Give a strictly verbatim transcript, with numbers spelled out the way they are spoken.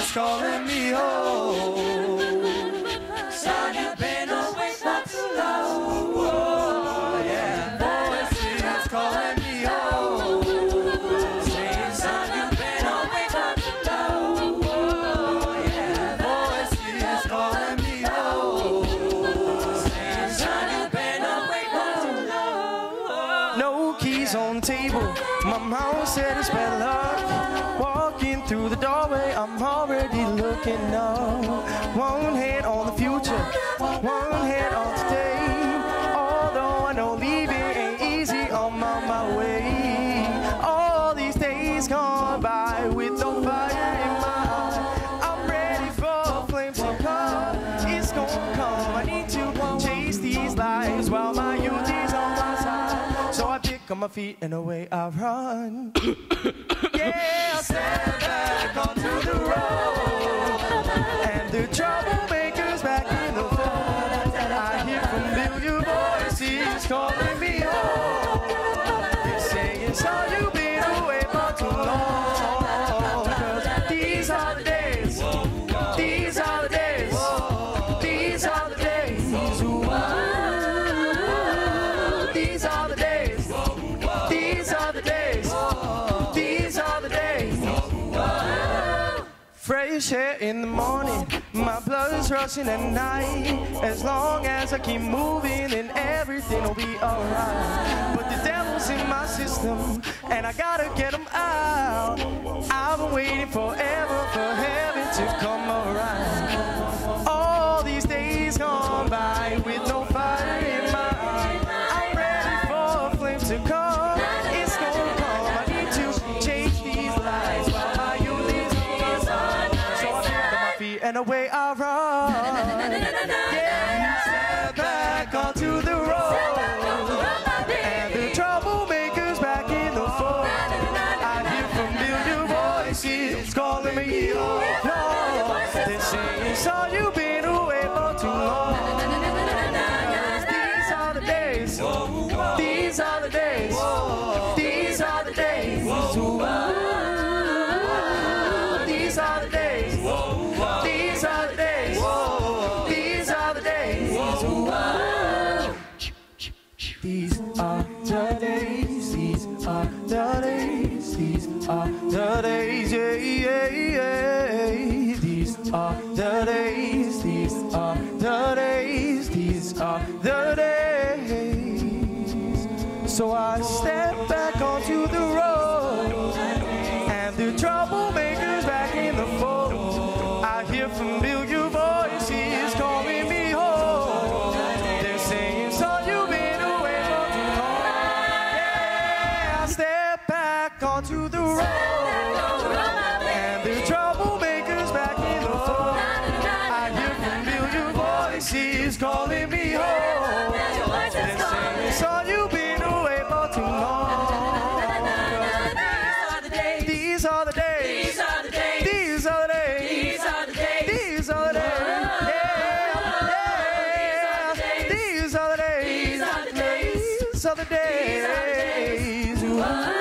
is calling me home. Son, you've been away for too long. Oh, yeah. Voice is calling me home. Saying, son, you've been away for too long. Oh, yeah. Voice is calling me home. Saying, son, you've been away for too long. No keys on table. My mom said it's bad luck. Walking through the doorway, I'm already looking up. One hand on the future, one hand on today. Although I know leaving ain't easy, I'm on my way. All these days gone by with no fire in my eye. I'm ready for a flame to come. It's gonna come. I need to chase these lies while my youth is on my side. So I pick up my feet and away I run. Yeah, I stand back onto the road, and the troublemakers back in the fold. I hear familiar voices calling me home. They're saying, son, you've been away for too long. 'Cause these are the days, these are the days, these are the days. Ooh, these are the days, these are the days. Fresh air in the morning, my blood's rushing at night. As long as I keep moving, then everything will be alright. But the devil's in my system, and I gotta get him out. I've been waiting forever for heaven to come around. All these days gone by with no fire in my eye. I'm ready for a flame to come. It's gonna come. I need to change these lies while my youth is and away I run. Yeah, step back onto the road, and the troublemakers back in the fold. I hear familiar voices calling me home. They're saying, son, you've been away for too long. These are the days, these are the days, these are the days. These are the days. These are the days. These are the days. These are the days. These are the days. These are the days. Yeah, yeah, yeah. These are the days. These are the days. These are the days. So I step back onto the road, and the troublemakers back in the fold. I hear familiar voices calling me home. They're saying, son, you've been away for too long. Yeah, I step back onto the road, and the troublemakers back in the fold. I hear familiar voices calling me home. They're saying, son, you've been away for too long. These are the days. These are the days. These are the days. These are the days. These are the days. Yeah, yeah. These are the days. These are the days. These are the days.